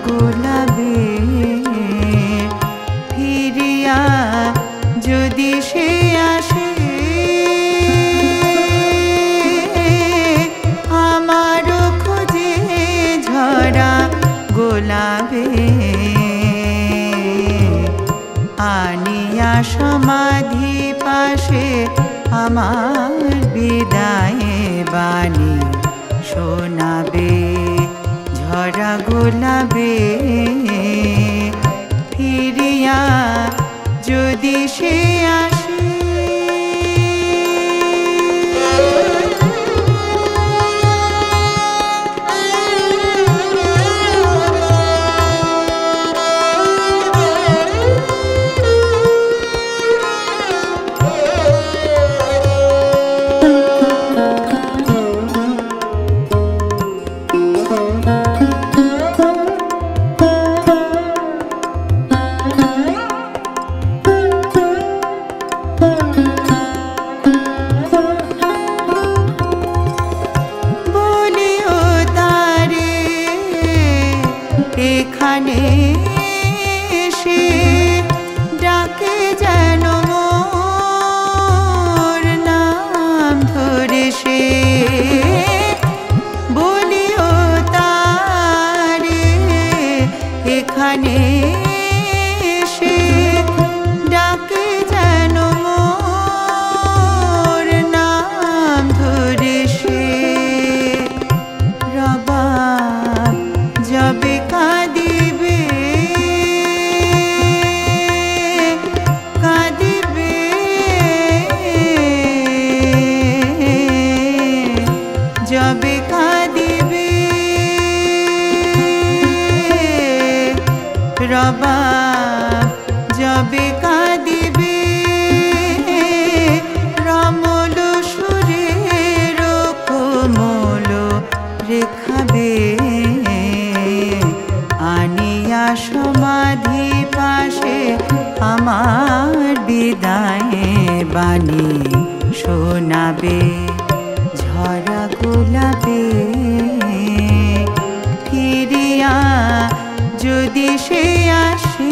গোলাপে ফিরিয়া যদি সে আসে আমারও খোঁজে ঝরা গোলাপে আনিয়া সমাধি পাশে আমার বিদায়ে বাণী শোনাবে ঝরা গোলাপে ফিরিয়া যদি সে আসে এখানে সে ডাকে যেন মোর নাম ধরে সে বলিও তারে এখানে সে ডাকে যেন মোর নাম ধরে সে রবাব যাবে কাঁদিবে কাঁদিবে যাবে কাঁদিবে রবাব যাবে কাঁদিবে রমল সুরের কোমল রেখাবে আনিয়া সমাধি পাশে আমার বিদায়ে বাণী শোনাবে ঝরা গোলাপে ফিরিয়া যদি সে আসে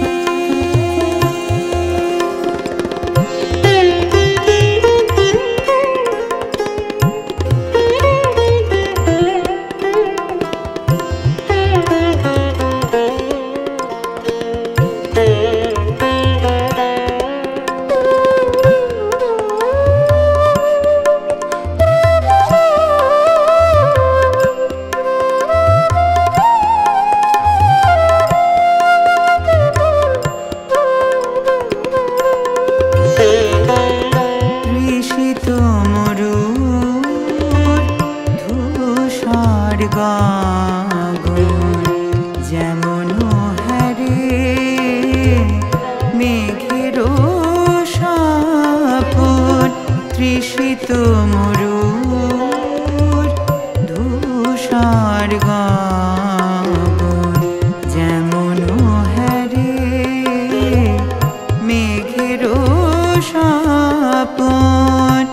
যেমন হারে মেঘের সাপন তৃষিত মরুর ধূসর গগন যেমন হারে মেঘের সাপন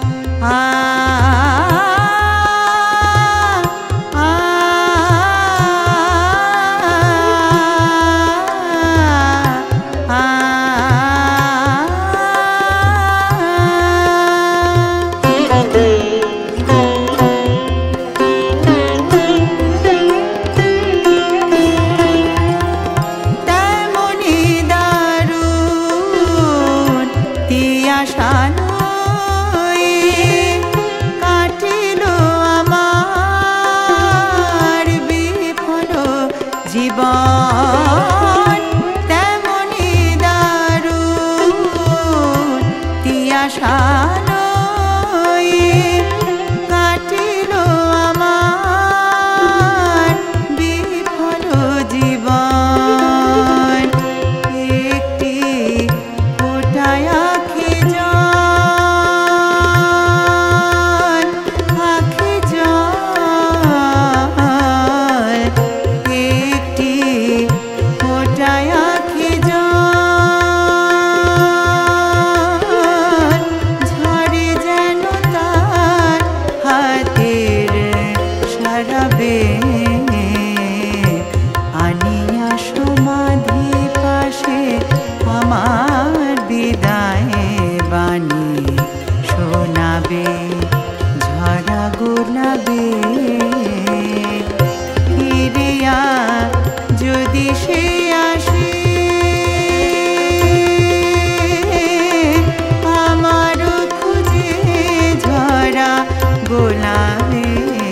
দোলাবে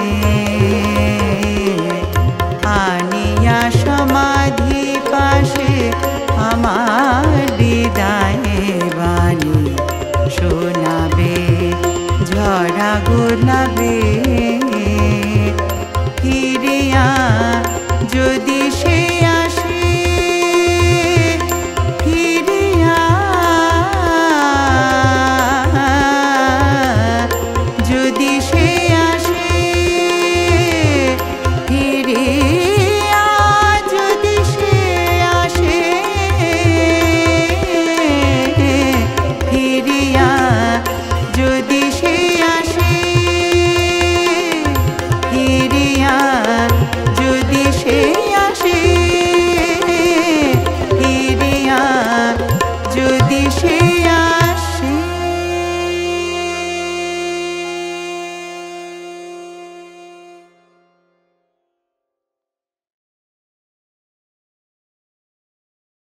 আনিয়া সমাধি পাশে আমার বিদায়ে বাণী শোনাবে ঝরা গোলাপে